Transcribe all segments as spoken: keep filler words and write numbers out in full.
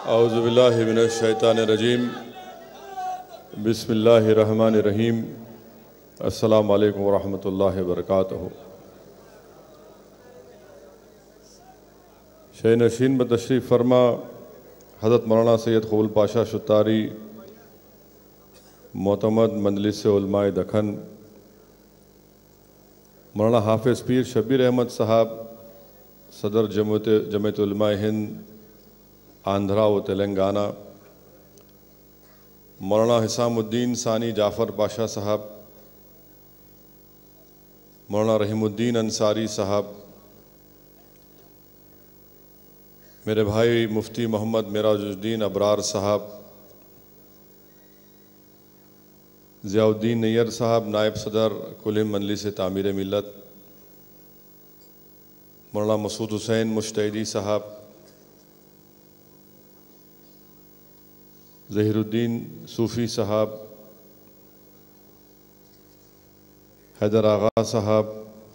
اعوذ باللہ من الشیطان الرجیم بسم اللہ الرحمن الرحیم السلام علیکم ورحمۃ اللہ وبرکاتہ۔ شہ نشین بتشریف فرما حضرت مولانا سید قبول پاشا شتاری معتمد مجلس علماء دکن، مولانا حافظ پیر شبیر احمد صاحب صدر جمعیت جمعیت علماء ہند آندھرا و تلنگانہ، مولانا حسام الدین ثانی جعفر پاشا صاحب، مولانا رحیم الدین انصاری صاحب، میرے بھائی مفتی محمد معراج الدین ابرار صاحب، ضیاء الدین نیر صاحب نائب صدر کل ہند مجلس تعمیر ملت، مولانا مسعود حسین مشتیدی صاحب، ظہیر الدین صوفی صاحب، حیدر آغا صاحب،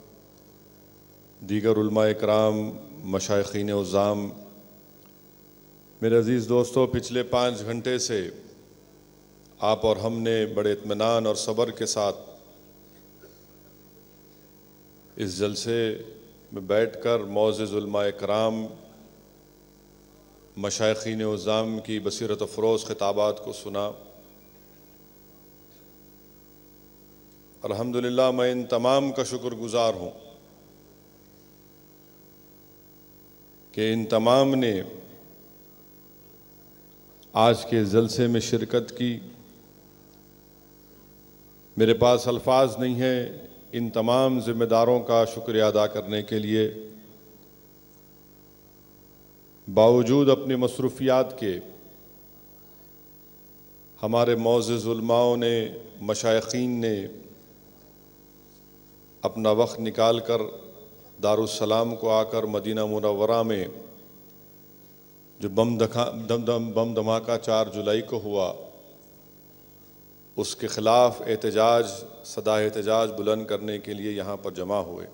دیگر علماء اکرام، مشائخین عظام، میرے عزیز دوستو، پچھلے پانچ گھنٹے سے آپ اور ہم نے بڑے اطمینان اور صبر کے ساتھ اس جلسے میں بیٹھ کر معزز علماء اکرام، مشائخین عظام کی بصیرت افروز خطابات کو سنا۔ الحمدللہ میں ان تمام کا شکر گزار ہوں کہ ان تمام نے آج کے جلسے میں شرکت کی۔ میرے پاس الفاظ نہیں ہیں ان تمام ذمہ داروں کا شکریہ ادا کرنے کے لیے۔ باوجود اپنی مصروفیات کے ہمارے معزز علماؤں نے، مشائخین نے اپنا وقت نکال کر دارالسلام کو آ کر مدینہ منورہ میں جو بم بم دھماکہ چار جولائی کو ہوا اس کے خلاف احتجاج صدائے احتجاج بلند کرنے کے لیے یہاں پر جمع ہوئے۔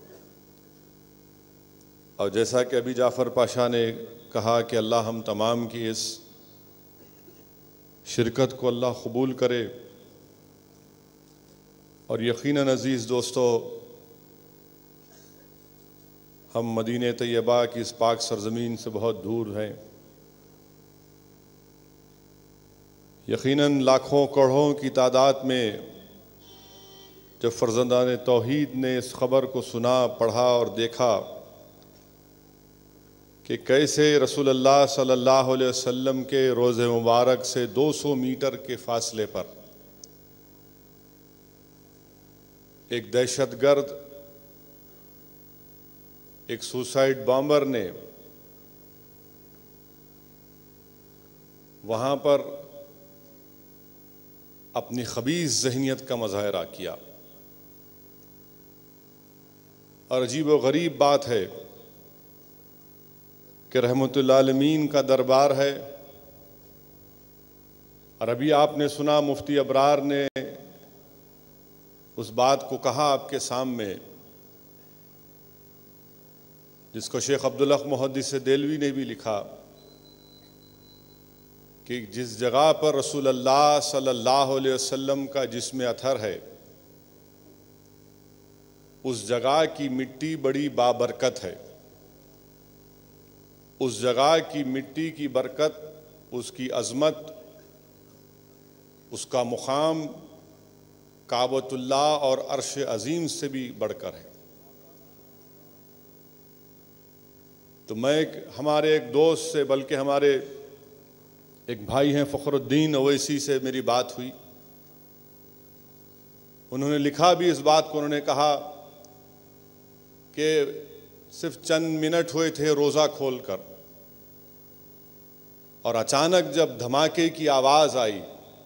اور جیسا کہ ابھی جعفر پاشا نے کہا کہ اللہ ہم تمام کی اس شرکت کو اللہ قبول کرے، اور یقیناً عزیز دوستو، ہم مدینہ طیبہ کی اس پاک سرزمین سے بہت دور ہیں۔ یقیناً لاکھوں کروڑوں کی تعداد میں جب فرزندان توحید نے اس خبر کو سنا، پڑھا اور دیکھا کہ کیسے رسول اللہ صلی اللہ علیہ وسلم کے روضہ مبارک سے دو سو میٹر کے فاصلے پر ایک دہشت گرد، ایک سوسائڈ بامبر نے وہاں پر اپنی خبیث ذہنیت کا مظاہرہ کیا۔ اور عجیب و غریب بات ہے کہ رحمت للعالمین کا دربار ہے، اور ابھی آپ نے سنا مفتی ابرار نے اس بات کو کہا آپ کے سامنے جس کو شیخ عبدالحق محدث دہلوی نے بھی لکھا کہ جس جگہ پر رسول اللہ صلی اللہ علیہ وسلم کا جسم اطہر ہے اس جگہ کی مٹی بڑی بابرکت ہے، اس جگہ کی مٹی کی برکت، اس کی عظمت، اس کا مقام کعبۃ اللہ اور عرش عظیم سے بھی بڑھ کر ہے۔ تو میں ایک ہمارے ایک دوست سے، بلکہ ہمارے ایک بھائی ہیں فخر الدین اویسی سے میری بات ہوئی، انہوں نے لکھا بھی اس بات کو، انہوں نے کہا کہ صرف چند منٹ ہوئے تھے روزہ کھول کر، اور اچانک جب دھماکے کی آواز آئی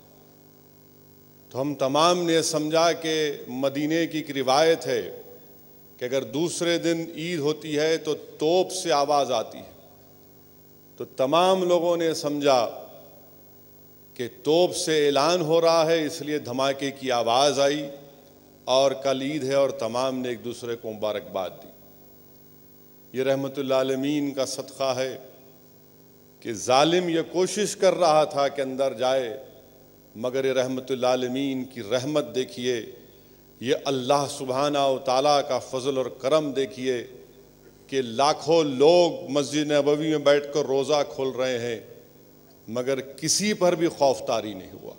تو ہم تمام نے سمجھا کہ مدینے کی ایک روایت ہے کہ اگر دوسرے دن عید ہوتی ہے تو توپ سے آواز آتی ہے، تو تمام لوگوں نے سمجھا کہ توپ سے اعلان ہو رہا ہے، اس لیے دھماکے کی آواز آئی اور کل عید ہے، اور تمام نے ایک دوسرے کو مبارکباد دی۔ یہ رحمت للعالمین کا صدقہ ہے کہ ظالم یہ کوشش کر رہا تھا کہ اندر جائے، مگر رحمت العالمین کی رحمت دیکھیے، یہ اللہ سبحانہ و تعالیٰ کا فضل اور کرم دیکھیے کہ لاکھوں لوگ مسجد نبوی میں بیٹھ کر روزہ کھول رہے ہیں، مگر کسی پر بھی خوف طاری نہیں ہوا،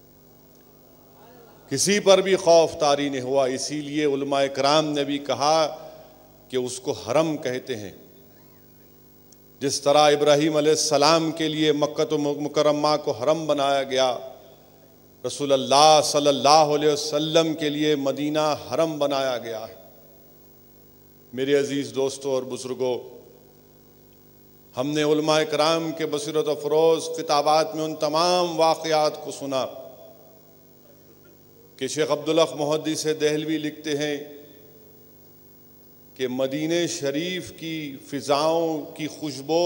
کسی پر بھی خوف طاری نہیں ہوا۔ اسی لیے علماء کرام نے بھی کہا کہ اس کو حرم کہتے ہیں۔ جس طرح ابراہیم علیہ السلام کے لیے مکہ مکرمہ کو حرم بنایا گیا، رسول اللہ صلی اللہ علیہ وسلم کے لیے مدینہ حرم بنایا گیا ہے۔ میرے عزیز دوستوں اور بزرگوں، ہم نے علماء کرام کے بصیرت افروز خطابات میں ان تمام واقعات کو سنا کہ شیخ عبدالحق محدث دہلوی لکھتے ہیں کہ مدینہ شریف کی فضاؤں کی خوشبو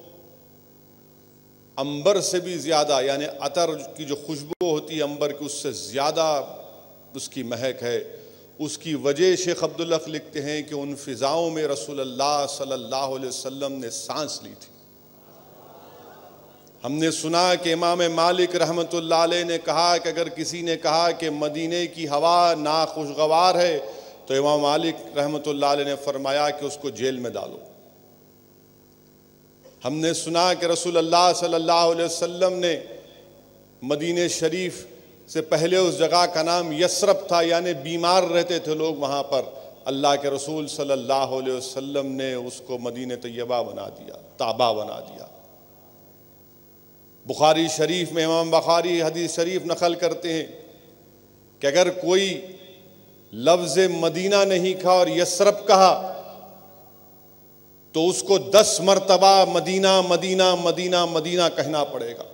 عنبر سے بھی زیادہ، یعنی عطر کی جو خوشبو ہوتی ہے عنبر کی، اس سے زیادہ اس کی مہک ہے۔ اس کی وجہ شیخ عبدالحق لکھتے ہیں کہ ان فضاؤں میں رسول اللہ صلی اللہ علیہ وسلم نے سانس لی تھی۔ ہم نے سنا کہ امام مالک رحمۃ اللہ علیہ نے کہا کہ اگر کسی نے کہا کہ مدینے کی ہوا ناخوشگوار ہے تو امام مالک رحمۃ اللہ علیہ نے فرمایا کہ اس کو جیل میں ڈالو۔ ہم نے سنا کہ رسول اللہ صلی اللہ علیہ وسلم نے مدینہ شریف سے پہلے اس جگہ کا نام یثرب تھا، یعنی بیمار رہتے تھے لوگ وہاں پر، اللہ کے رسول صلی اللہ علیہ وسلم نے اس کو مدینہ طیبہ بنا دیا، طابہ بنا دیا۔ بخاری شریف میں امام بخاری حدیث شریف نقل کرتے ہیں کہ اگر کوئی لفظ مدینہ نہیں کہا اور یثرب کہا تو اس کو دس مرتبہ مدینہ مدینہ مدینہ مدینہ کہنا پڑے گا۔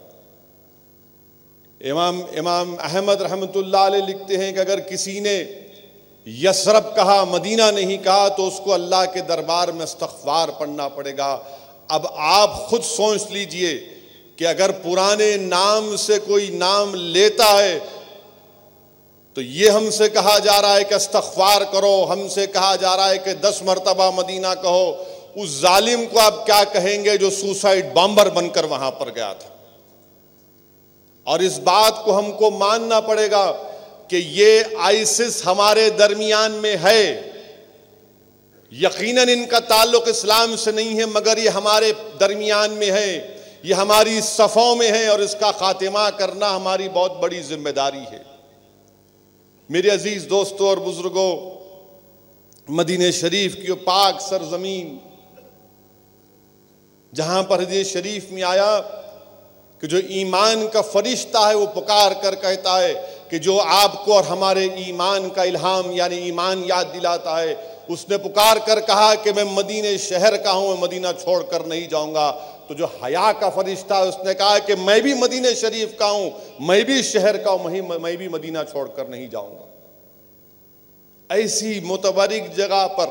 امام امام احمد رحمۃ اللہ علیہ لکھتے ہیں کہ اگر کسی نے یثرب کہا مدینہ نہیں کہا تو اس کو اللہ کے دربار میں استغفار پڑھنا پڑے گا۔ اب آپ خود سوچ لیجئے کہ اگر پرانے نام سے کوئی نام لیتا ہے تو یہ ہم سے کہا جا رہا ہے کہ استغفار کرو، ہم سے کہا جا رہا ہے کہ دس مرتبہ مدینہ کہو، اس ظالم کو آپ کیا کہیں گے جو سوسائڈ بامبر بن کر وہاں پر گیا تھا؟ اور اس بات کو ہم کو ماننا پڑے گا کہ یہ آئیسس ہمارے درمیان میں ہے، یقیناً ان کا تعلق اسلام سے نہیں ہے، مگر یہ ہمارے درمیان میں ہے، یہ ہماری صفوں میں ہے، اور اس کا خاتمہ کرنا ہماری بہت بڑی ذمہ داری ہے۔ میرے عزیز دوستوں اور بزرگوں، مدینہ شریف کی پاک سرزمین جہاں پر حدیث شریف میں آیا کہ جو ایمان کا فرشتہ ہے وہ پکار کر کہتا ہے کہ جو آپ کو اور ہمارے ایمان کا الہام یعنی ایمان یاد دلاتا ہے، اس نے پکار کر کہا کہ میں مدینہ شہر کا ہوں، میں مدینہ چھوڑ کر نہیں جاؤں گا۔ تو جو حیا کا فرشتہ ہے اس نے کہا کہ میں بھی مدینہ شریف کا ہوں، میں بھی شہر کا ہوں، میں بھی مدینہ چھوڑ کر نہیں جاؤں گا۔ ایسی متبرک جگہ پر،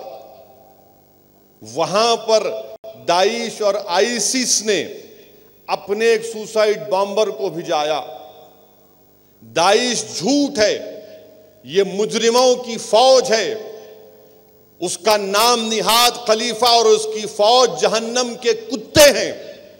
وہاں پر داعش اور آئیسس نے اپنے ایک سوسائڈ بامبر کو بھجایا۔ داعش جھوٹ ہے، یہ مجرموں کی فوج ہے، اس کا نام نہاد خلیفہ اور اس کی فوج جہنم کے کتے ہیں۔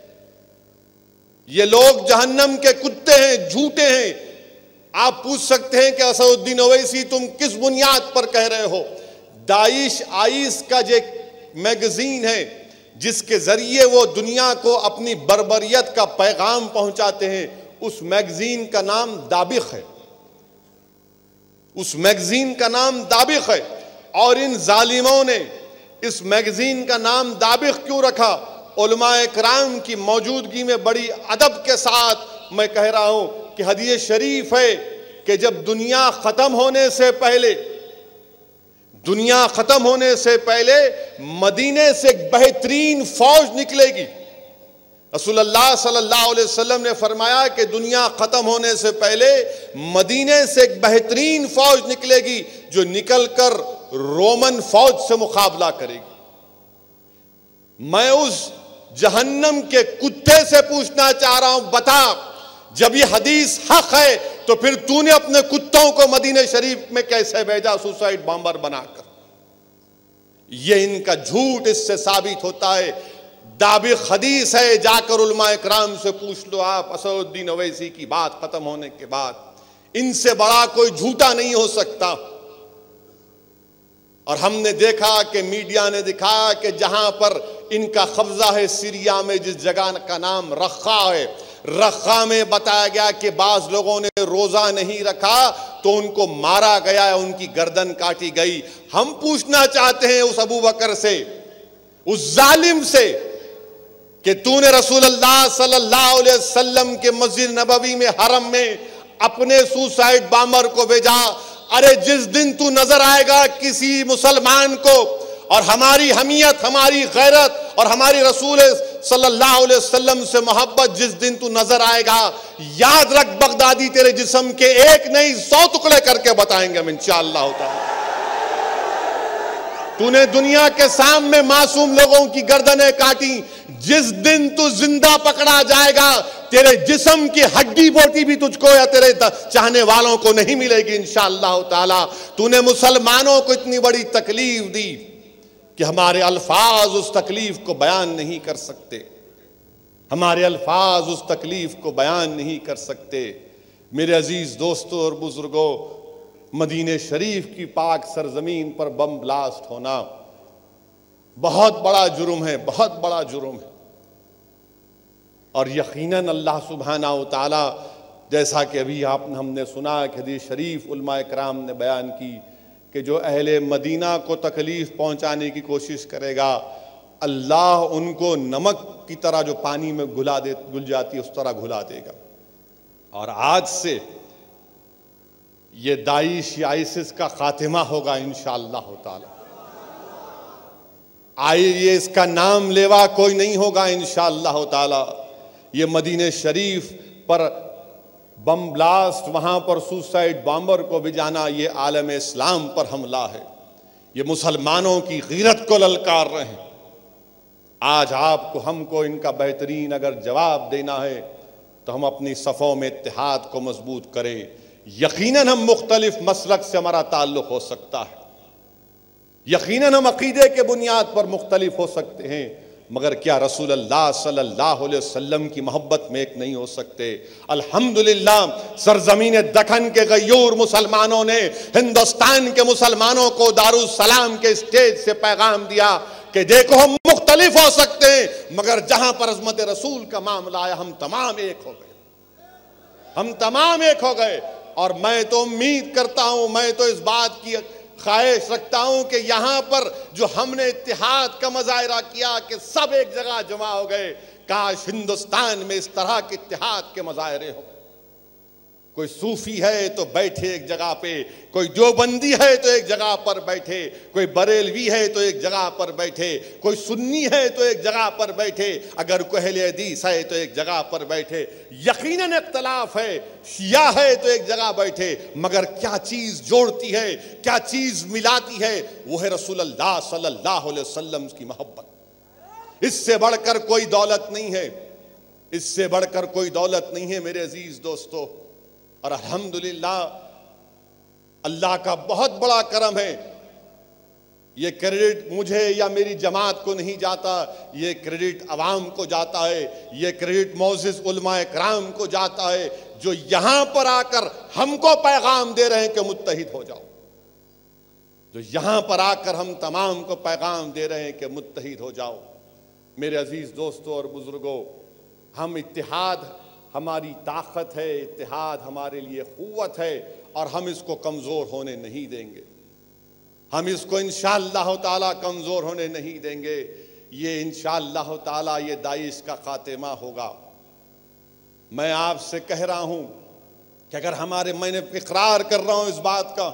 یہ لوگ جہنم کے کتے ہیں، جھوٹے ہیں۔ آپ پوچھ سکتے ہیں کہ اسد الدین اویسی تم کس بنیاد پر کہہ رہے ہو؟ داعش آئیس کا جو میگزین ہے جس کے ذریعے وہ دنیا کو اپنی بربریت کا پیغام پہنچاتے ہیں، اس میگزین کا نام دابق ہے، اس میگزین کا نام دابق ہے۔ اور ان ظالموں نے اس میگزین کا نام دابق کیوں رکھا؟ علماء کرام کی موجودگی میں بڑی ادب کے ساتھ میں کہہ رہا ہوں کہ حدیث شریف ہے کہ جب دنیا ختم ہونے سے پہلے دنیا ختم ہونے سے پہلے مدینے سے ایک بہترین فوج نکلے گی۔ رسول اللہ صلی اللہ علیہ وسلم نے فرمایا کہ دنیا ختم ہونے سے پہلے مدینے سے ایک بہترین فوج نکلے گی جو نکل کر رومن فوج سے مقابلہ کرے گی۔ میں اس جہنم کے کتے سے پوچھنا چاہ رہا ہوں، بتا جب یہ حدیث حق ہے تو پھر تو نے اپنے کتوں کو مدینہ شریف میں کیسے بھیجا سوسائڈ بامبر بنا کر؟ یہ ان کا جھوٹ اس سے ثابت ہوتا ہے۔ دابق حدیث ہے، جا کر علماء اکرام سے پوچھ لو آپ، اسد الدین اویسی کی بات ختم ہونے کے بعد، ان سے بڑا کوئی جھوٹا نہیں ہو سکتا۔ اور ہم نے دیکھا کہ میڈیا نے دکھایا کہ جہاں پر ان کا قبضہ ہے سیریا میں، جس جگہ کا نام رخا ہے، رخا میں بتایا گیا کہ بعض لوگوں نے روزہ نہیں رکھا تو ان کو مارا گیا، ان کی گردن کاٹی گئی۔ ہم پوچھنا چاہتے ہیں اس ابو بکر سے، اس ظالم سے، کہ تو نے رسول اللہ صلی اللہ علیہ وسلم کے مسجد نبوی میں حرم میں اپنے سوسائڈ بامر کو بھیجا۔ ارے جس دن تو نظر آئے گا کسی مسلمان کو، اور ہماری حمیت، ہماری غیرت اور ہماری رسول صلی اللہ علیہ وسلم سے محبت جس دن تو نظر آئے گا، یاد رکھ بغدادی تیرے جسم کے ایک نہیں سو ٹکڑے کر کے بتائیں گے ہم انشاءاللہ تعالی۔ تو نے دنیا کے سامنے معصوم لوگوں کی گردنیں کاٹی، جس دن تو زندہ پکڑا جائے گا تیرے جسم کی ہڈی بوٹی بھی تجھ کو یا تیرے چاہنے والوں کو نہیں ملے گی انشاءاللہ تعالی۔ تو نے مسلمانوں کو اتنی بڑی تکلیف دی کہ ہمارے الفاظ اس تکلیف کو بیان نہیں کر سکتے، ہمارے الفاظ اس تکلیف کو بیان نہیں کر سکتے۔ میرے عزیز دوستوں اور بزرگوں، مدینہ شریف کی پاک سرزمین پر بم بلاسٹ ہونا بہت بڑا جرم ہے، بہت بڑا جرم ہے۔ اور یقیناً اللہ سبحانہ و تعالی، جیسا کہ ابھی آپ نے ہم نے سنا کہ حدیث شریف علماء کرام نے بیان کی کہ جو اہل مدینہ کو تکلیف پہنچانے کی کوشش کرے گا، اللہ ان کو نمک کی طرح جو پانی میں گھلا دے گل جاتی ہے اس طرح گھلا دے گا۔ اور آج سے یہ داعش یا آئسس کا خاتمہ ہوگا انشاءاللہ تعالی۔ آئے یہ اس کا نام لیوا کوئی نہیں ہوگا انشاءاللہ تعالی۔ یہ مدینہ شریف پر بم بلاسٹ، وہاں پر سوسائڈ بامبر کو بجانا، یہ عالم اسلام پر حملہ ہے، یہ مسلمانوں کی غیرت کو للکار رہے ہیں۔ آج آپ کو ہم کو ان کا بہترین اگر جواب دینا ہے تو ہم اپنی صفوں میں اتحاد کو مضبوط کریں۔ یقیناً ہم مختلف مسلک سے ہمارا تعلق ہو سکتا ہے، یقیناً ہم عقیدے کے بنیاد پر مختلف ہو سکتے ہیں، مگر کیا رسول اللہ صلی اللہ علیہ وسلم کی محبت میں ایک نہیں ہو سکتے؟ الحمدللہ سرزمین دکن کے غیور مسلمانوں نے ہندوستان کے مسلمانوں کو دارالسلام کے اسٹیج سے پیغام دیا کہ دیکھو ہم مختلف ہو سکتے ہیں، مگر جہاں پر عظمت رسول کا معاملہ آیا ہم تمام ایک ہو گئے، ہم تمام ایک ہو گئے۔ اور میں تو امید کرتا ہوں، میں تو اس بات کی خواہش رکھتا ہوں کہ یہاں پر جو ہم نے اتحاد کا مظاہرہ کیا کہ سب ایک جگہ جمع ہو گئے، کاش ہندوستان میں اس طرح کے اتحاد کے مظاہرے ہو۔ کوئی صوفی ہے تو بیٹھے ایک جگہ پہ، کوئی دیوبندی ہے تو ایک جگہ پر بیٹھے، کوئی بریلوی ہے تو ایک جگہ پر بیٹھے، کوئی سنی ہے تو ایک جگہ پر بیٹھے، اگر کوئی اہل حدیث ہے تو ایک جگہ پر بیٹھے۔ یقیناً اختلاف ہے، شیعہ ہے تو ایک جگہ بیٹھے، مگر کیا چیز جوڑتی ہے، کیا چیز ملاتی ہے؟ وہ ہے رسول اللہ صلی اللہ علیہ وسلم کی محبت۔ اس سے بڑھ کر کوئی دولت نہیں ہے، اس سے بڑھ کر کوئی دولت نہیں ہے میرے عزیز دوستو۔ اور الحمدللہ اللہ کا بہت بڑا کرم ہے، یہ کریڈٹ مجھے یا میری جماعت کو نہیں جاتا، یہ کریڈٹ عوام کو جاتا ہے، یہ کریڈٹ معزز علماء کرام کو جاتا ہے جو یہاں پر آ کر ہم کو پیغام دے رہے ہیں کہ متحد ہو جاؤ، جو یہاں پر آ کر ہم تمام کو پیغام دے رہے ہیں کہ متحد ہو جاؤ۔ میرے عزیز دوستوں اور بزرگوں، ہم اتحاد ہماری طاقت ہے، اتحاد ہمارے لیے قوت ہے، اور ہم اس کو کمزور ہونے نہیں دیں گے، ہم اس کو انشاءاللہ تعالی کمزور ہونے نہیں دیں گے۔ یہ انشاءاللہ تعالی یہ داعش کا خاتمہ ہوگا۔ میں آپ سے کہہ رہا ہوں کہ اگر ہمارے، میں نے اقرار کر رہا ہوں اس بات کا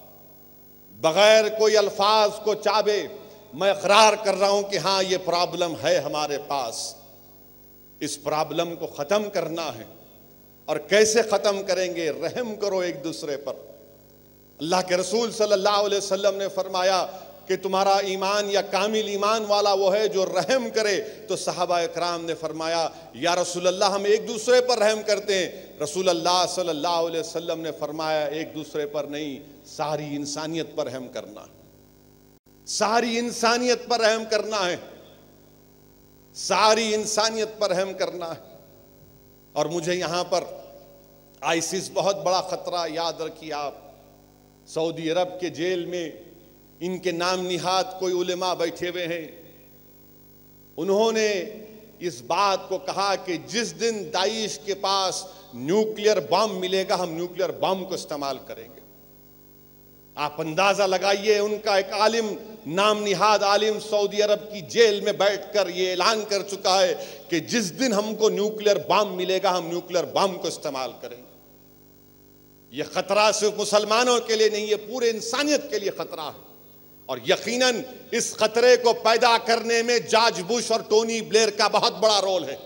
بغیر کوئی الفاظ کو چابے، میں اقرار کر رہا ہوں کہ ہاں یہ پرابلم ہے ہمارے پاس، اس پرابلم کو ختم کرنا ہے۔ اور کیسے ختم کریں گے؟ رحم کرو ایک دوسرے پر۔ اللہ کے رسول صلی اللہ علیہ وسلم نے فرمایا کہ تمہارا ایمان یا کامل ایمان والا وہ ہے جو رحم کرے، تو صحابہ اکرام نے فرمایا یا رسول اللہ ہم ایک دوسرے پر رحم کرتے ہیں۔ رسول اللہ صلی اللہ علیہ وسلم نے فرمایا ایک دوسرے پر نہیں، ساری انسانیت پر رحم کرنا ہے، ساری انسانیت پر رحم کرنا ہے، ساری انسانیت پر رحم کرنا ہے. اور مجھے یہاں پر آئسس بہت بڑا خطرہ. یاد رکھیے آپ, سعودی عرب کے جیل میں ان کے نام نہاد کوئی علماء بیٹھے ہوئے ہیں. انہوں نے اس بات کو کہا کہ جس دن داعش کے پاس نیوکلیئر بم ملے گا ہم نیوکلیئر بم کو استعمال کریں گے. آپ اندازہ لگائیے, ان کا ایک عالم, نام نہاد عالم سعودی عرب کی جیل میں بیٹھ کر یہ اعلان کر چکا ہے کہ جس دن ہم کو نیوکلیئر بم ملے گا ہم نیوکلیئر بم کو استعمال کریں گے. یہ خطرہ صرف مسلمانوں کے لیے نہیں, یہ پورے انسانیت کے لیے خطرہ ہے. اور یقیناً اس خطرے کو پیدا کرنے میں جارج بش اور ٹونی بلیئر کا بہت بڑا رول ہے.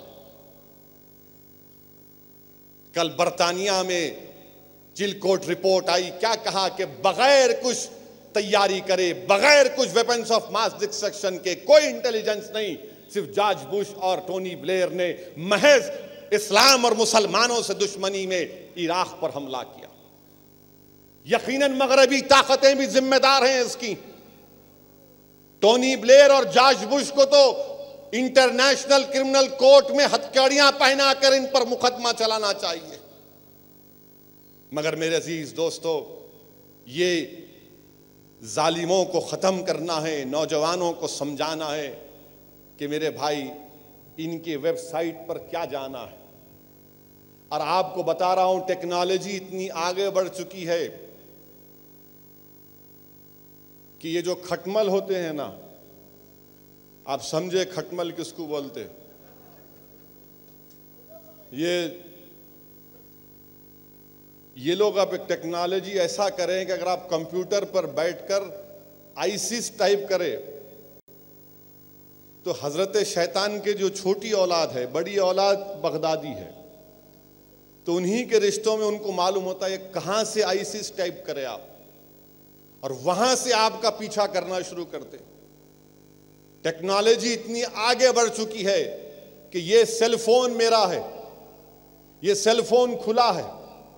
کل برطانیہ میں چلکوٹ رپورٹ آئی, کیا کہا کہ بغیر کچھ تیاری کرے, بغیر کچھ ویپنز آف ماس ڈسٹرکشن کے, کوئی انٹیلیجنس نہیں, صرف جارج بش اور ٹونی بلیئر نے محض اسلام اور مسلمانوں سے دشمنی میں عراق پر حملہ کیا. یقیناً مغربی طاقتیں بھی ذمہ دار ہیں اس کی. ٹونی بلیئر اور جارج بش کو تو انٹرنیشنل کرمنل کورٹ میں ہتھکڑیاں پہنا کر ان پر مقدمہ چلانا چاہیے. مگر میرے عزیز دوستو, یہ ظالموں کو ختم کرنا ہے, نوجوانوں کو سمجھانا ہے کہ میرے بھائی ان کے ویب سائٹ پر کیا جانا ہے. اور آپ کو بتا رہا ہوں ٹیکنالوجی اتنی آگے بڑھ چکی ہے کہ یہ جو کھٹمل ہوتے ہیں نا, آپ سمجھے کھٹمل کس کو بولتے, یہ یہ لوگ اب ایک ٹیکنالوجی ایسا کریں کہ اگر آپ کمپیوٹر پر بیٹھ کر آئسس ٹائپ کرے تو حضرت شیطان کے جو چھوٹی اولاد ہے, بڑی اولاد بغدادی ہے, تو انہی کے رشتوں میں ان کو معلوم ہوتا ہے کہاں سے آئسس ٹائپ کرے آپ, اور وہاں سے آپ کا پیچھا کرنا شروع کرتے. ٹیکنالوجی اتنی آگے بڑھ چکی ہے کہ یہ سیل فون میرا ہے, یہ سیل فون کھلا ہے.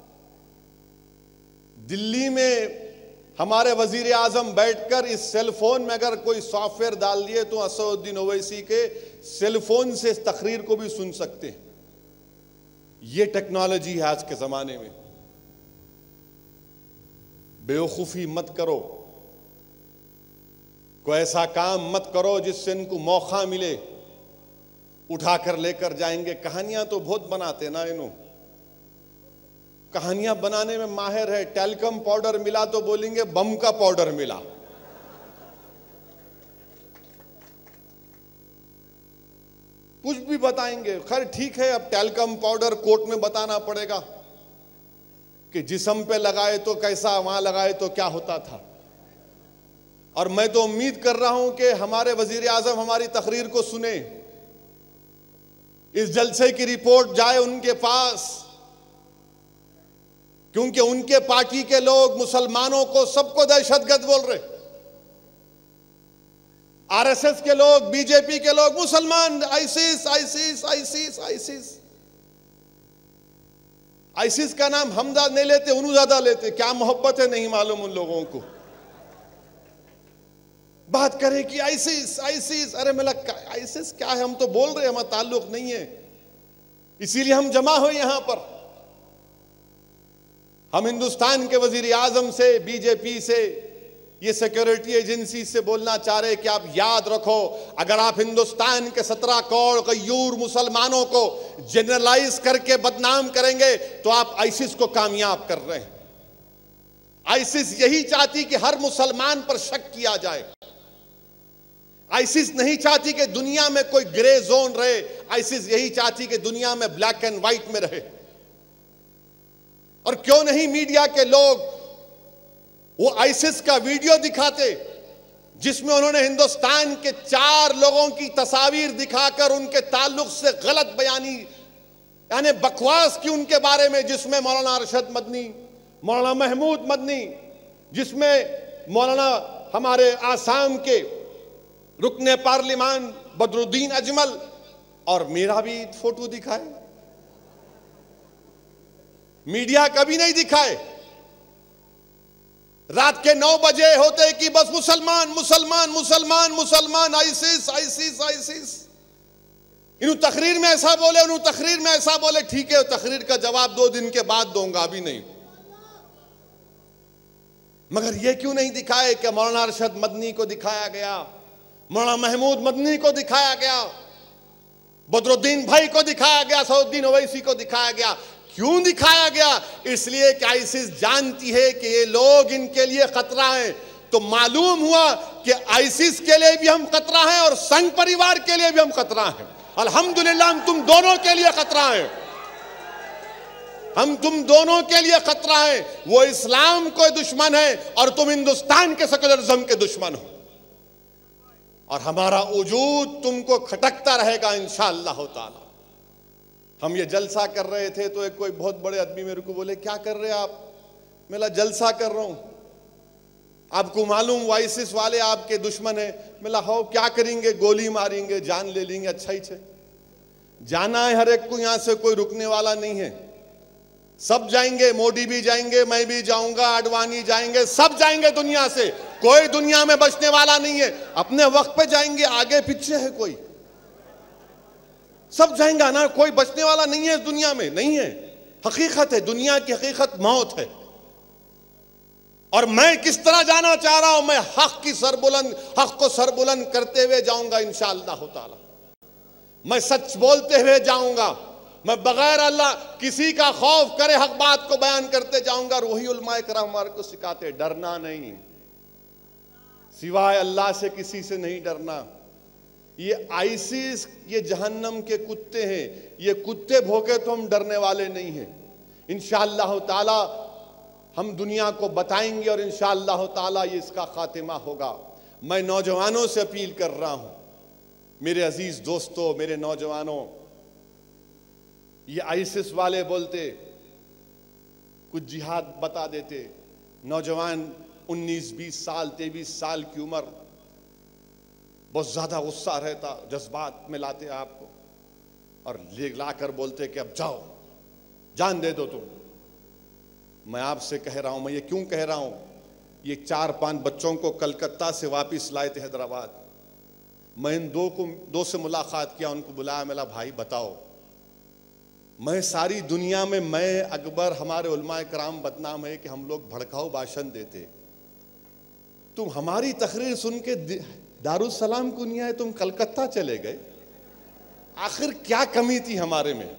دلی میں ہمارے وزیر اعظم بیٹھ کر اس سیل فون میں اگر کوئی سافٹ ویئر ڈال دیے تو اسد الدین اویسی کے سیل فون سے اس تقریر کو بھی سن سکتے ہیں. یہ ٹیکنالوجی ہے آج کے زمانے میں. بیوقوفی مت کرو, کوئی ایسا کام مت کرو جس سے ان کو موقع ملے اٹھا کر لے کر جائیں گے. کہانیاں تو بہت بناتے نا, انہوں کہانیاں بنانے میں ماہر ہے. ٹیلکم پاؤڈر ملا تو بولیں گے بم کا پاؤڈر ملا. کچھ بھی بتائیں گے. خیر ٹھیک ہے, اب ٹیلکم پاؤڈر کورٹ میں بتانا پڑے گا کہ جسم پہ لگائے تو کیسا, وہاں لگائے تو کیا ہوتا تھا. اور میں تو امید کر رہا ہوں کہ ہمارے وزیر اعظم ہماری تقریر کو سنیں, اس جلسے کی رپورٹ جائے ان کے پاس, کیونکہ ان کے پارٹی کے لوگ مسلمانوں کو سب کو دہشت گرد بول رہے. آر ایس ایس کے لوگ, بی جے پی کے لوگ مسلمان ISIS ISIS ISIS ISIS ISIS کا نام ہم زیادہ نہیں لیتے, انہوں زیادہ لیتے. کیا محبت ہے نہیں معلوم ان لوگوں کو. بات کرے کہ آئسس آئسس, ارے میں لگا آئسس کیا ہے, ہم تو بول رہے ہیں ہمارا تعلق نہیں ہے, اسی لیے ہم جمع ہوئے یہاں پر. ہم ہندوستان کے وزیر اعظم سے, بی جے پی سے, یہ سیکیورٹی ایجنسی سے بولنا چاہ رہے کہ آپ یاد رکھو, اگر آپ ہندوستان کے سترہ کروڑ غیور مسلمانوں کو جنرلائز کر کے بدنام کریں گے تو آپ آئسس کو کامیاب کر رہے ہیں. آئسس یہی چاہتی کہ ہر مسلمان پر شک کیا جائے. آئسس نہیں چاہتی کہ دنیا میں کوئی گرے زون رہے. آئسس یہی چاہتی کہ دنیا میں بلیک اینڈ وائٹ میں رہے. اور کیوں نہیں میڈیا کے لوگ وہ آئسس کا ویڈیو دکھاتے جس میں انہوں نے ہندوستان کے چار لوگوں کی تصاویر دکھا کر ان کے تعلق سے غلط بیانی, یعنی بکواس کی ان کے بارے میں, جس میں مولانا ارشد مدنی, مولانا محمود مدنی, جس میں مولانا ہمارے آسام کے رکن پارلیمان بدر الدین اجمل اور میرا بھی فوٹو دکھائے. میڈیا کبھی نہیں دکھائے. رات کے نو بجے ہوتے کہ بس مسلمان مسلمان مسلمان مسلمان آئسس آئسس آئسس. انہوں تقریر میں ایسا بولے انہوں تقریر میں ایسا بولے ٹھیک ہے تقریر کا جواب دو دن کے بعد دوں گا، ابھی نہیں۔ مگر یہ کیوں نہیں دکھائے کہ مولانا ارشد مدنی کو دکھایا گیا، مولانا محمود مدنی کو دکھایا گیا، بدر الدین بھائی کو دکھایا گیا، سعود الدین اویسی کو دکھایا گیا۔ کیوں دکھایا گیا؟ اس لیے کہ آئیسس جانتی ہے کہ یہ لوگ ان کے لیے خطرہ ہیں۔ تو معلوم ہوا کہ آئیسس کے لیے بھی ہم خطرہ ہیں اور سنگ پریوار کے لیے بھی ہم خطرہ ہیں۔ الحمدللہ ہم تم دونوں کے لیے خطرہ ہیں، ہم تم دونوں کے لیے خطرہ ہیں۔ وہ اسلام کو دشمن ہے اور تم ہندوستان کے سیکولرزم کے دشمن ہو، اور ہمارا وجود تم کو کھٹکتا رہے گا انشاءاللہ تعالی۔ ہم یہ جلسہ کر رہے تھے تو ایک کوئی بہت بڑے آدمی میرے کو بولے کیا کر رہے آپ؟ میں بولا جلسہ کر رہا ہوں۔ آپ کو معلوم وائسس والے آپ کے دشمن ہیں؟ میں بولا ہو کیا کریں گے؟ گولی ماریں گے، جان لے لیں گے، اچھا ہی چھے جانا ہے ہر ایک کو، یہاں سے کوئی رکنے والا نہیں ہے، سب جائیں گے، مودی بھی جائیں گے، میں بھی جاؤں گا، اڈوانی جائیں گے، سب جائیں گے دنیا سے، کوئی دنیا میں بچنے والا نہیں ہے۔ اپنے وقت پہ جائیں گے، آگے پیچھے ہے کوئی؟ سب جائیں گا نا، کوئی بچنے والا نہیں ہے اس دنیا میں، نہیں ہے، حقیقت ہے، دنیا کی حقیقت موت ہے۔ اور میں کس طرح جانا چاہ رہا ہوں؟ میں حق کی سربلند حق کو سربلند کرتے ہوئے جاؤں گا انشاءاللہ تعالی، میں سچ بولتے ہوئے جاؤں گا، میں بغیر اللہ کسی کا خوف کرے حق بات کو بیان کرتے جاؤں گا۔ اور وہی علماء کرام ہمارے کو سکھاتے ڈرنا نہیں، سوائے اللہ سے کسی سے نہیں ڈرنا۔ یہ آئیسس یہ جہنم کے کتے ہیں، یہ کتے بھوکے تو ہم ڈرنے والے نہیں ہیں۔ انشاءاللہ تعالی ہم دنیا کو بتائیں گے اور انشاءاللہ تعالی یہ اس کا خاتمہ ہوگا۔ میں نوجوانوں سے اپیل کر رہا ہوں، میرے عزیز دوستو، میرے نوجوانوں، یہ آئیسس والے بولتے کچھ جہاد بتا دیتے، نوجوان انیس بیس سال تیئیس سال کی عمر، بہت زیادہ غصہ رہتا، جذبات میں لاتے آپ کو اور لے لا کر بولتے کہ اب جاؤ جان دے دو تم۔ میں آپ سے کہہ رہا ہوں، میں یہ کیوں کہہ رہا ہوں، یہ چار پانچ بچوں کو کلکتہ سے واپس لائے تھے حیدرآباد، میں ان دو کو دو سے ملاقات کیا، ان کو بلایا، میں بولا بھائی بتاؤ، میں ساری دنیا میں میں اکبر ہمارے علماء کرام بدنام ہے کہ ہم لوگ بھڑکاؤ بھاشن دیتے، تم ہماری تقریر سن کے دارالسلام کو نہیں آئے، تم کلکتہ چلے گئے، آخر کیا کمی تھی ہمارے میں؟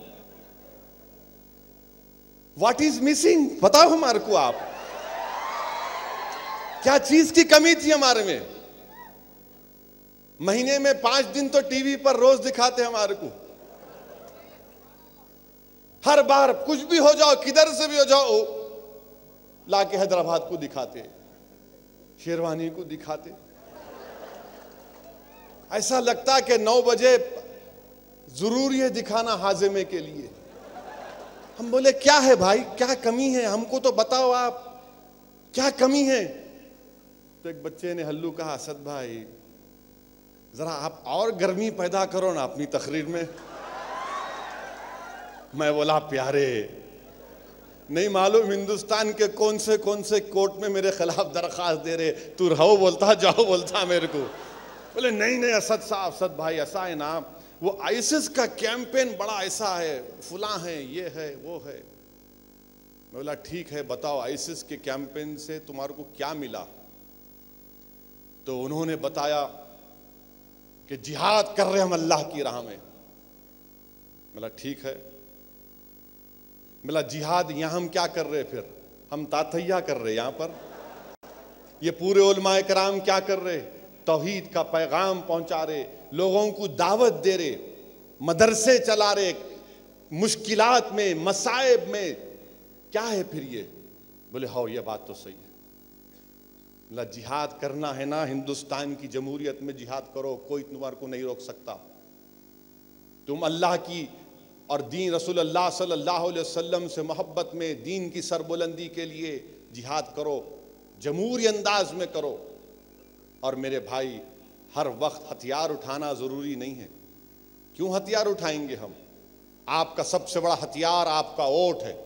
What is missing? بتاؤ ہمارے کو، آپ کیا چیز کی کمی تھی ہمارے میں؟ مہینے میں پانچ دن تو ٹی وی پر روز دکھاتے ہمارے کو، ہر بار کچھ بھی ہو جاؤ، کدھر سے بھی ہو جاؤ، لا کے حیدرآباد کو دکھاتے، شیروانی کو دکھاتے، ایسا لگتا کہ نو بجے ضروری ہے دکھانا ہاضمے کے لیے۔ ہم بولے کیا ہے بھائی، کیا کمی ہے؟ ہم کو تو بتاؤ آپ کیا کمی ہے؟ تو ایک بچے نے ہلو کہا اسد بھائی ذرا آپ اور گرمی پیدا کرو نا اپنی تقریر میں۔ میں بولا پیارے نہیں معلوم ہندوستان کے کون سے کون سے کورٹ میں میرے خلاف درخواست دے رہے، تو رہو بولتا جاؤ بولتا میرے کو۔ بولے نہیں نہیں اسد صاحب، اسد بھائی ایسا ہے نا، وہ آئیسس کا کیمپین بڑا ایسا ہے، فلاں ہے، یہ ہے وہ ہے۔ میں بولا ٹھیک ہے بتاؤ آئیسس کے کیمپین سے تمہارے کو کیا ملا؟ تو انہوں نے بتایا کہ جہاد کر رہے ہم اللہ کی راہ میں۔ میں بولا ٹھیک ہے۔ میں بولا جہاد یہاں ہم کیا کر رہے؟ پھر ہم تاتھیا کر رہے یہاں پر؟ یہ پورے علماء کرام کیا کر رہے؟ توحید کا پیغام پہنچا رہے، لوگوں کو دعوت دے رہے، مدرسے چلا رہے، مشکلات میں مصائب میں، کیا ہے پھر یہ؟ بولے ہاں یہ بات تو صحیح ہے۔ بولا جہاد کرنا ہے نا، ہندوستان کی جمہوریت میں جہاد کرو، کوئی تمہارے کو نہیں روک سکتا۔ تم اللہ کی اور دین رسول اللہ صلی اللہ علیہ وسلم سے محبت میں دین کی سربلندی کے لیے جہاد کرو، جمہوری انداز میں کرو۔ اور میرے بھائی ہر وقت ہتھیار اٹھانا ضروری نہیں ہے۔ کیوں ہتھیار اٹھائیں گے ہم؟ آپ کا سب سے بڑا ہتھیار آپ کا ووٹ ہے،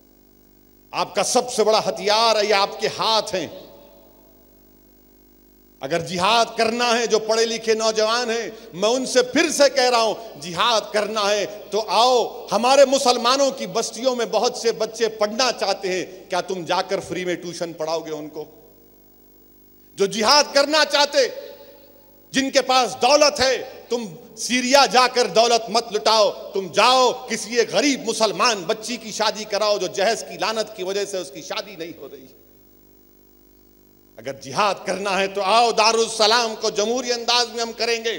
آپ کا سب سے بڑا ہتھیار ہے یہ آپ کے ہاتھ ہیں۔ اگر جہاد کرنا ہے، جو پڑھے لکھے نوجوان ہیں میں ان سے پھر سے کہہ رہا ہوں، جہاد کرنا ہے تو آؤ، ہمارے مسلمانوں کی بستیوں میں بہت سے بچے پڑھنا چاہتے ہیں، کیا تم جا کر فری میں ٹیوشن پڑھاؤ گے ان کو؟ جو جہاد کرنا چاہتے، جن کے پاس دولت ہے، تم سیریا جا کر دولت مت لٹاؤ، تم جاؤ کسی ایک غریب مسلمان بچی کی شادی کراؤ جو جہیز کی لعنت کی وجہ سے اس کی شادی نہیں ہو رہی۔ اگر جہاد کرنا ہے تو آؤ، دارالسلام کو جمہوری انداز میں ہم کریں گے،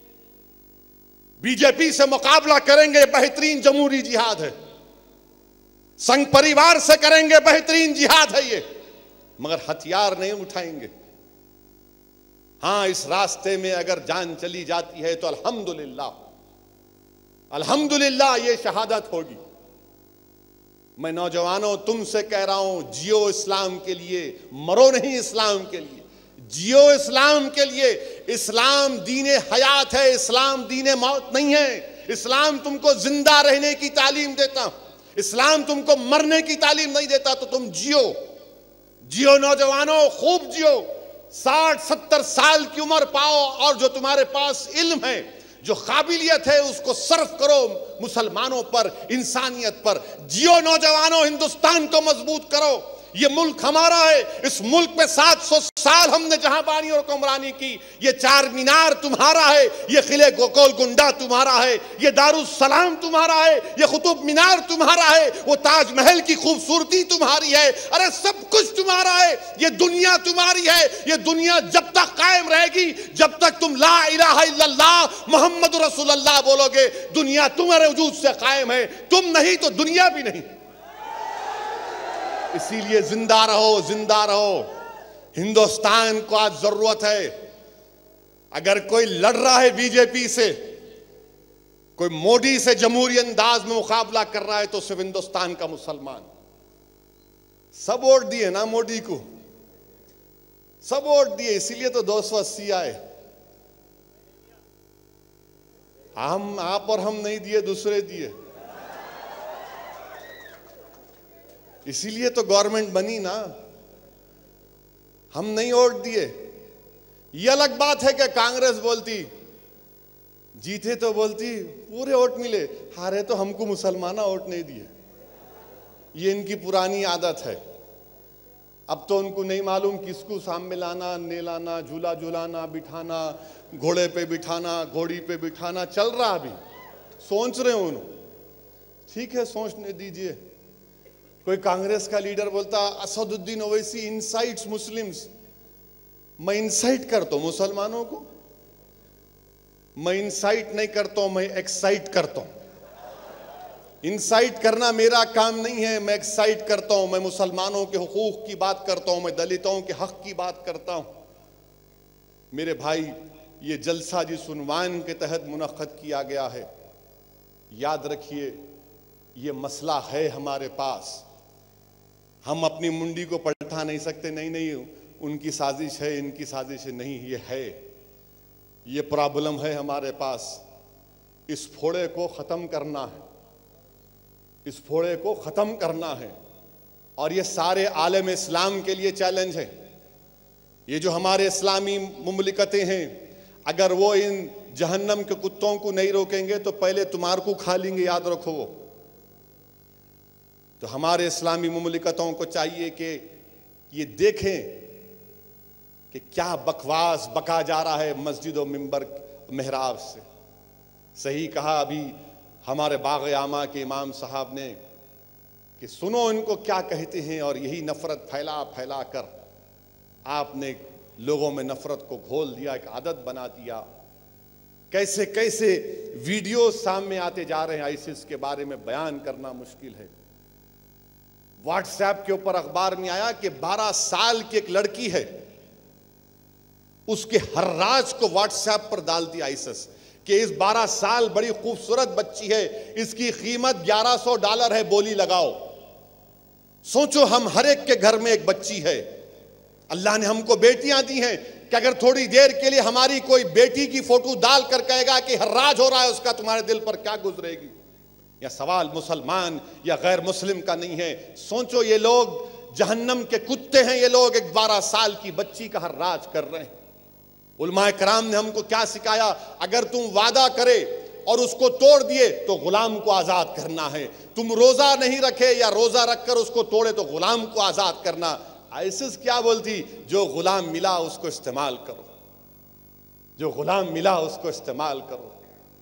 بی جے پی سے مقابلہ کریں گے، بہترین جمہوری جہاد ہے، سنگ پریوار سے کریں گے، بہترین جہاد ہے یہ، مگر ہتھیار نہیں اٹھائیں گے۔ ہاں، اس راستے میں اگر جان چلی جاتی ہے تو الحمدللہ الحمدللہ یہ شہادت ہوگی۔ میں نوجوانوں تم سے کہہ رہا ہوں، جیو اسلام کے لیے، مرو نہیں اسلام کے لیے، جیو اسلام کے لیے۔ اسلام دین حیات ہے، اسلام دین موت نہیں ہے۔ اسلام تم کو زندہ رہنے کی تعلیم دیتا، اسلام تم کو مرنے کی تعلیم نہیں دیتا، تو تم جیو جیو نوجوانوں، خوب جیو، ساٹھ ستر سال کی عمر پاؤ، اور جو تمہارے پاس علم ہے، جو قابلیت ہے، اس کو صرف کرو مسلمانوں پر، انسانیت پر۔ جیو نوجوانوں، ہندوستان کو مضبوط کرو، یہ ملک ہمارا ہے، اس ملک میں سات سو سال ہم نے جہاں بانی اور حکمرانی کی، یہ چار مینار تمہارا ہے، یہ قلعہ گول گنڈا تمہارا ہے، یہ دارالسلام تمہارا ہے، یہ قطب مینار تمہارا ہے، وہ تاج محل کی خوبصورتی تمہاری ہے، ارے سب کچھ تمہارا ہے، یہ دنیا تمہاری ہے۔ یہ دنیا جب تک قائم رہے گی جب تک تم لا الہ الا اللہ محمد رسول اللہ بولو گے، دنیا تمہارے وجود سے قائم ہے، تم نہیں تو دنیا بھی نہیں۔ اسی لیے زندہ رہو، زندہ رہو۔ ہندوستان کو آج ضرورت ہے، اگر کوئی لڑ رہا ہے بی جے پی سے، کوئی مودی سے جمہوری انداز میں مقابلہ کر رہا ہے، تو صرف ہندوستان کا مسلمان۔ سب ووٹ دیے نا مودی کو، سب ووٹ دیے، اسی لیے تو دو سو اسی آئے۔ ہم آپ اور ہم نہیں دیے، دوسرے دیے، اسی لیے تو گورنمنٹ بنی نا، ہم نہیں ووٹ دیے۔ یہ الگ بات ہے کہ کانگریس بولتی، جیتے تو بولتی پورے ووٹ ملے، ہارے تو ہم کو مسلمانہ ووٹ نہیں دیے۔ یہ ان کی پرانی عادت ہے۔ اب تو ان کو نہیں معلوم کس کو سامنے لانا، نہیں لانا، جھولا جھولانا، بٹھانا، گھوڑے پہ بٹھانا، گھوڑی پہ بٹھانا چل رہا، ابھی سوچ رہے ہوں۔ ٹھیک ہے، سوچنے دیجئے۔ کوئی کانگریس کا لیڈر بولتا Asaduddin Owaisi incites Muslims, میں انسائٹ کرتا ہوں مسلمانوں کو؟ میں انسائٹ نہیں کرتا ہوں، میں ایکسائٹ کرتا ہوں۔ انسائٹ کرنا میرا کام نہیں ہے، میں ایکسائٹ کرتا ہوں، میں مسلمانوں کے حقوق کی بات کرتا ہوں، میں دلتوں کے حق کی بات کرتا ہوں۔ میرے بھائی، یہ جلسہ جس عنوان کے تحت منعقد کیا گیا ہے، یاد رکھیے یہ مسئلہ ہے ہمارے پاس، ہم اپنی منڈی کو پلٹا نہیں سکتے، نہیں نہیں ان کی سازش ہے، ان کی سازش ہے، نہیں، یہ ہے، یہ پرابلم ہے ہمارے پاس۔ اس پھوڑے کو ختم کرنا ہے، اس پھوڑے کو ختم کرنا ہے، اور یہ سارے عالم اسلام کے لیے چیلنج ہے۔ یہ جو ہمارے اسلامی مملکتیں ہیں، اگر وہ ان جہنم کے کتوں کو نہیں روکیں گے تو پہلے تمہار کو کھا لیں گے، یاد رکھو وہ۔ تو ہمارے اسلامی مملکتوں کو چاہیے کہ یہ دیکھیں کہ کیا بکواس بکا جا رہا ہے مسجد و منبر محراب سے۔ صحیح کہا ابھی ہمارے باغ عامہ کے امام صاحب نے کہ سنو ان کو کیا کہتے ہیں، اور یہی نفرت پھیلا پھیلا کر آپ نے لوگوں میں نفرت کو گھول دیا، ایک عادت بنا دیا۔ کیسے کیسے ویڈیو سامنے آتے جا رہے ہیں، آئیسس کے بارے میں بیان کرنا مشکل ہے۔ واٹس ایپ کے اوپر اخبار میں آیا کہ بارہ سال کی ایک لڑکی ہے، اس کے ہر راز کو واٹس ایپ پر ڈال دیا آئیسس کہ اس بارہ سال بڑی خوبصورت بچی ہے، اس کی قیمت گیارہ سو ڈالر ہے، بولی لگاؤ۔ سوچو، ہم ہر ایک کے گھر میں ایک بچی ہے، اللہ نے ہم کو بیٹیاں دی ہیں، کہ اگر تھوڑی دیر کے لیے ہماری کوئی بیٹی کی فوٹو ڈال کر کہے گا کہ ہر راج ہو رہا ہے اس کا، تمہارے دل پر کیا گزرے گی؟ یہ سوال مسلمان یا غیر مسلم کا نہیں ہے۔ سوچو، یہ لوگ جہنم کے کتے ہیں، یہ لوگ ایک بارہ سال کی بچی کا ہر راج کر رہے ہیں۔ علماء کرام نے ہم کو کیا سکھایا؟ اگر تم وعدہ کرے اور اس کو توڑ دیے تو غلام کو آزاد کرنا ہے. تم روزہ نہیں رکھے یا روزہ رکھ کر اس کو توڑے تو غلام کو آزاد کرنا. آئسس کیا بولتی؟ جو غلام ملا اس کو استعمال کرو، جو غلام ملا اس کو استعمال کرو.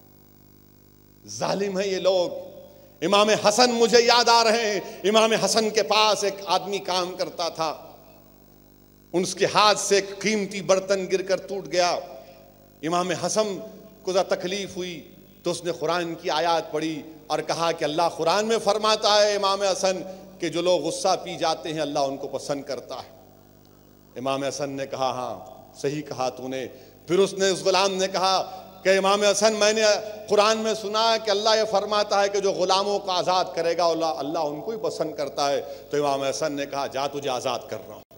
ظالم ہیں یہ لوگ. امام حسن مجھے یاد آ رہے ہیں. امام حسن کے پاس ایک آدمی کام کرتا تھا، اس کے ہاتھ سے ایک قیمتی برتن گر کر ٹوٹ گیا. امام حسن کو ذرا تکلیف ہوئی تو اس نے قرآن کی آیات پڑھی اور کہا کہ اللہ قرآن میں فرماتا ہے امام حسن کہ جو لوگ غصہ پی جاتے ہیں اللہ ان کو پسند کرتا ہے. امام حسن نے کہا ہاں صحیح کہا تو نے. پھر اس نے اس غلام نے کہا کہ امام حسن میں نے قرآن میں سنا ہے کہ اللہ یہ فرماتا ہے کہ جو غلاموں کو آزاد کرے گا اللہ اللہ ان کو ہی پسند کرتا ہے. تو امام حسن نے کہا جا تجھے آزاد کر رہا ہوں.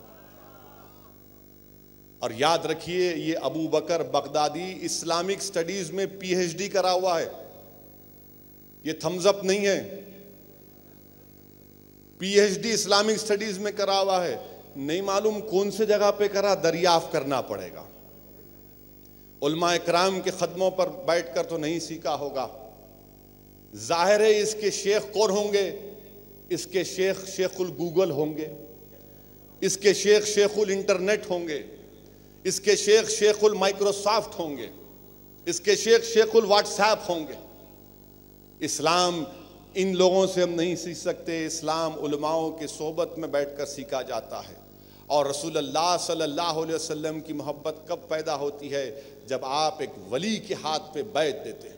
اور یاد رکھیے یہ Abu Bakr Baghdadi Islamic studies میں پی ایچ ڈی کرا ہوا ہے، یہ تھمز اپ نہیں ہے. P H D Islamic studies میں کرا ہوا ہے. نہیں معلوم کون سے جگہ پہ کرا، دریافت کرنا پڑے گا. علماء کرام کے قدموں پر بیٹھ کر تو نہیں سیکھا ہوگا. ظاہر ہے اس کے شیخ کون ہوں گے؟ اس کے شیخ شیخ الگوگل ہوں گے، اس کے شیخ شیخ الانٹرنیٹ ہوں گے، اس کے شیخ شیخ المائکروسافٹ ہوں گے، اس کے شیخ شیخ الواٹس ایپ ہوں گے. اسلام ان لوگوں سے ہم نہیں سیکھ سکتے. اسلام علماؤں کے صحبت میں بیٹھ کر سیکھا جاتا ہے. اور رسول اللہ صلی اللہ علیہ وسلم کی محبت کب پیدا ہوتی ہے؟ جب آپ ایک ولی کے ہاتھ پہ بیعت دیتے ہیں،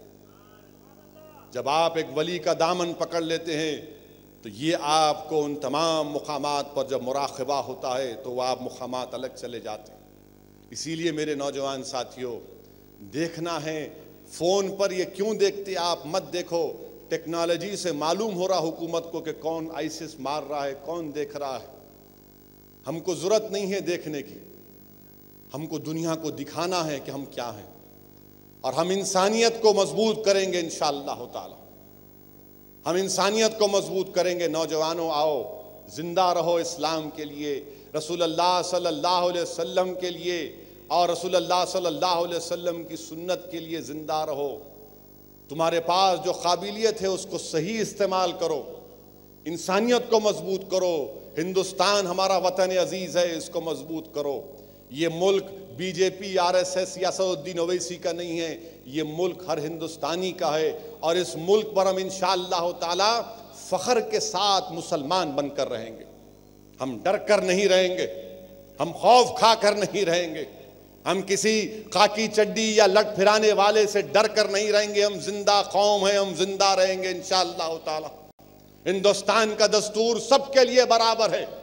جب آپ ایک ولی کا دامن پکڑ لیتے ہیں تو یہ آپ کو ان تمام مقامات پر جب مراقبہ ہوتا ہے تو وہ آپ مقامات الگ چلے جاتے ہیں. اسی لیے میرے نوجوان ساتھیوں دیکھنا ہے. فون پر یہ کیوں دیکھتے آپ؟ مت دیکھو. ٹیکنالوجی سے معلوم ہو رہا حکومت کو کہ کون آئسس مار رہا ہے، کون دیکھ رہا ہے. ہم کو ضرورت نہیں ہے دیکھنے کی. ہم کو دنیا کو دکھانا ہے کہ ہم کیا ہیں، اور ہم انسانیت کو مضبوط کریں گے انشاءاللہ تعالی. ہم انسانیت کو مضبوط کریں گے. نوجوانوں آؤ زندہ رہو اسلام کے لیے، رسول اللہ صلی اللہ علیہ وسلم کے لیے اور رسول اللہ صلی اللہ علیہ وسلم کی سنت کے لیے زندہ رہو. تمہارے پاس جو قابلیت ہے اس کو صحیح استعمال کرو. انسانیت کو مضبوط کرو. ہندوستان ہمارا وطن عزیز ہے، اس کو مضبوط کرو. یہ ملک B J P R S S یا اسد الدین اویسی کا نہیں ہے، یہ ملک ہر ہندوستانی کا ہے. اور اس ملک پر ہم انشاءاللہ تعالی فخر کے ساتھ مسلمان بن کر رہیں گے. ہم ڈر کر نہیں رہیں گے، ہم خوف کھا کر نہیں رہیں گے، ہم کسی خاکی چڈی یا لٹ پھرانے والے سے ڈر کر نہیں رہیں گے. ہم زندہ قوم ہیں، ہم زندہ رہیں گے انشاءاللہ تعالی. ہندوستان کا دستور سب کے لیے برابر ہے،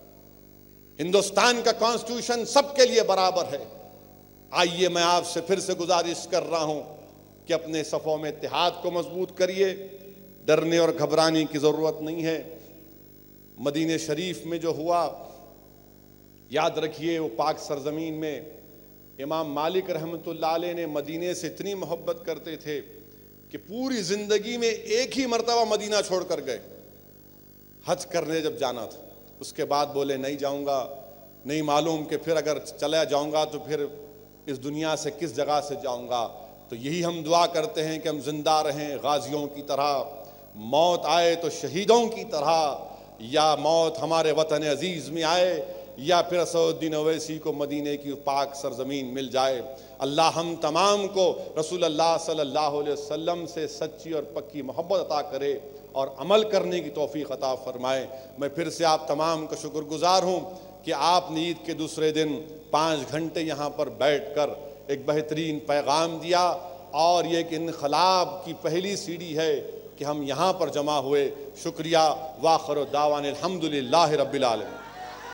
ہندوستان کا کانسٹیٹیوشن سب کے لیے برابر ہے. آئیے میں آپ سے پھر سے گزارش کر رہا ہوں کہ اپنے صفوں میں اتحاد کو مضبوط کریے. ڈرنے اور گھبرانے کی ضرورت نہیں ہے. مدینہ شریف میں جو ہوا یاد رکھیے، وہ پاک سرزمین میں امام مالک رحمۃ اللہ علیہ نے مدینے سے اتنی محبت کرتے تھے کہ پوری زندگی میں ایک ہی مرتبہ مدینہ چھوڑ کر گئے. حج کرنے جب جانا تھا اس کے بعد بولے نہیں جاؤں گا، نہیں معلوم کہ پھر اگر چلا جاؤں گا تو پھر اس دنیا سے کس جگہ سے جاؤں گا. تو یہی ہم دعا کرتے ہیں کہ ہم زندہ رہیں غازیوں کی طرح، موت آئے تو شہیدوں کی طرح، یا موت ہمارے وطن عزیز میں آئے یا پھر اسد الدین اویسی کو مدینے کی پاک سرزمین مل جائے. اللہ ہم تمام کو رسول اللہ صلی اللہ علیہ وسلم سے سچی اور پکی محبت عطا کرے اور عمل کرنے کی توفیق عطا فرمائے. میں پھر سے آپ تمام کا شکر گزار ہوں کہ آپ نے عید کے دوسرے دن پانچ گھنٹے یہاں پر بیٹھ کر ایک بہترین پیغام دیا، اور یہ ایک انقلاب کی پہلی سیڑھی ہے کہ ہم یہاں پر جمع ہوئے. شکریہ. وآخر دعوانا الحمدللہ رب العالمین.